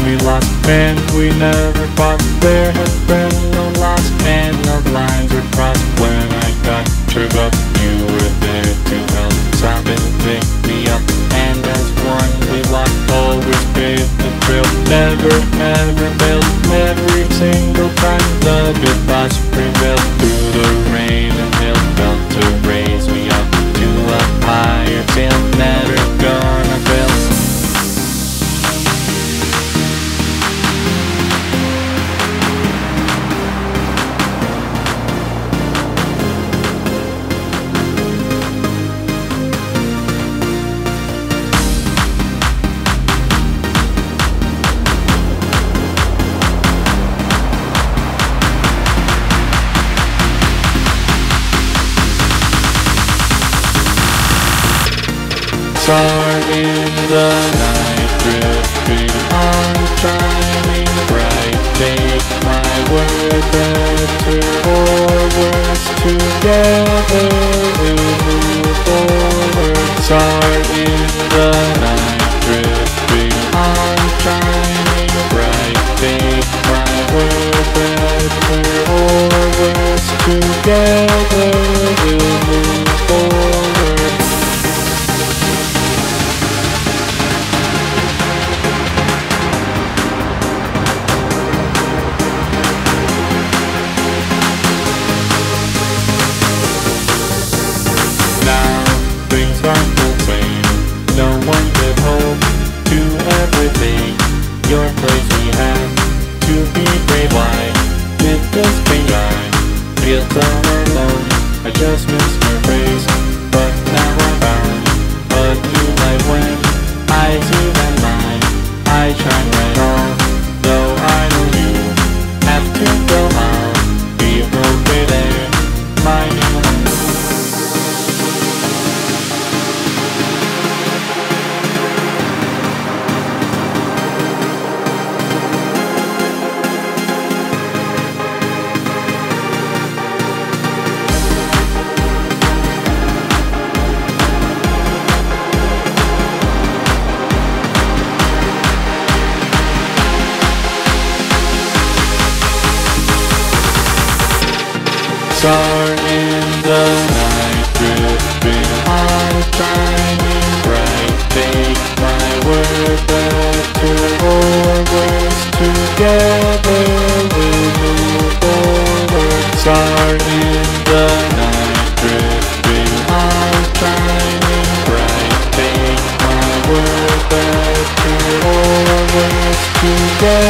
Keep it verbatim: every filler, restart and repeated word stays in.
we lost men, we never fought. There has been no loss and no lines were crossed. When I got turned up, you were there to help stop and pick me up. And as one we walked, always paved the trail. Never, never failed. Every single time the good thoughts prevailed. Through the rain and hail, felt to raise me up to a higher sail. Never gonna fail. Star in the night, drifting on, shining bright. Take my word, better or worse, together we'll move forward. Star in the night, drifting on, shining bright. Take my word, better or worse, together we'll move forward. Things aren't the same. No one could hold to everything. Your place we have to be brave. Why did this pain I feel so alone? I just missed your face, but now I found a new light when I see that line. I shine right on, though I know you have to go on. Be okay there, my new home. Star in the night, drifting on, shining bright. Take my word, better or worse, together we'll move forward. Star in the night, drifting on, shining bright. Take my word, better or worse, together